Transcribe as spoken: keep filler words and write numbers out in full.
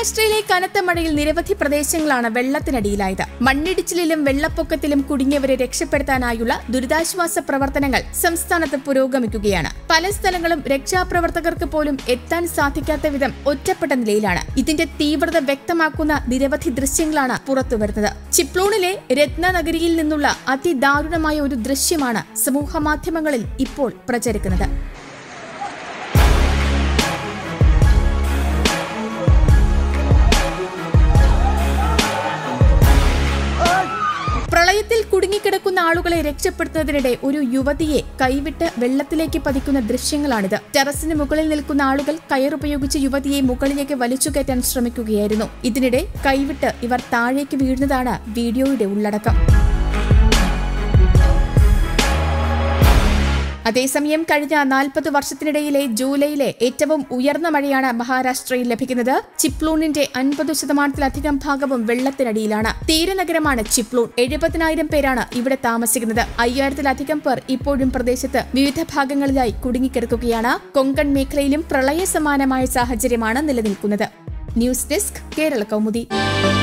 മഹാരാഷ്ട്രയിലെ കനത്ത മഴയിൽ നിരവധി പ്രദേശങ്ങളാണ് വെള്ളത്തിനടിയിലായത്. മണ്ണിടിച്ചിലിലും വെള്ളപ്പൊക്കത്തിലും കുടുങ്ങിയവരെ രക്ഷപ്പെടുത്താനായുള്ള ദുരിതാശ്വാസ പ്രവർത്തനങ്ങൾ സംസ്ഥാനത്ത് പുരോഗമിക്കുകയാണ്. പല സ്ഥലങ്ങളും രക്ഷാപ്രവർത്തകർക്ക് പോലും എത്താൻ സാധിക്കാത്ത വിധം ഒറ്റപ്പെട്ട നിലയിലാണ്. ഇതിന്റെ തീവ്രത വ്യക്തമാക്കുന്ന നിരവധി ദൃശ്യങ്ങളാണ് പുറത്തുവരുന്നത്. ചിപ്ലൂണിലെ രത്നനഗരിയിൽ നിന്നുള്ള അതിദാരുണമായ ഒരു ദൃശ്യമാണ് സമൂഹമാധ്യമങ്ങളിൽ ഇപ്പോൾ പ്രചരിക്കുന്നത്. പ്രളയത്തിൽ കുടുങ്ങിക്കിടക്കുന്ന ആളുകളെ രക്ഷപ്പെടുത്തുന്നതിനിടെ ഒരു യുവതിയെ കൈവിട്ട് വെള്ളത്തിലേക്ക് പതിക്കുന്ന ദൃശ്യങ്ങളാണിത്. ടെറസിന് മുകളിൽ നിൽക്കുന്ന ആളുകൾ കയറുപയോഗിച്ച് യുവതിയെ മുകളിലേക്ക് വലിച്ചുകയറ്റാൻ ശ്രമിക്കുകയായിരുന്നു. ഇതിനിടെ കൈവിട്ട് ഇവർ താഴേക്ക് വീഴുന്നതാണ് വീഡിയോയുടെ ഉള്ളടക്കം. അതേസമയം കഴിഞ്ഞ നാൽപ്പത് വർഷത്തിനിടയിലെ ജൂലൈയിലെ ഏറ്റവും ഉയർന്ന മഴയാണ് മഹാരാഷ്ട്രയിൽ ലഭിക്കുന്നത്. ചിപ്ലൂണിന്റെ അൻപത് ശതമാനത്തിലധികം ഭാഗവും വെള്ളത്തിനടിയിലാണ്. തീരനഗരമാണ് ചിപ്ലൂൺ. എഴുപതിനായിരം പേരാണ് ഇവിടെ താമസിക്കുന്നത്. അയ്യായിരത്തിലധികം പേർ ഇപ്പോഴും പ്രദേശത്ത് വിവിധ ഭാഗങ്ങളിലായി കുടുങ്ങിക്കിടക്കുകയാണ്. കൊങ്കൺ മേഖലയിലും പ്രളയ സമാനമായ സാഹചര്യമാണ് നിലനിൽക്കുന്നത്. News desk, Kerala Kaumudi.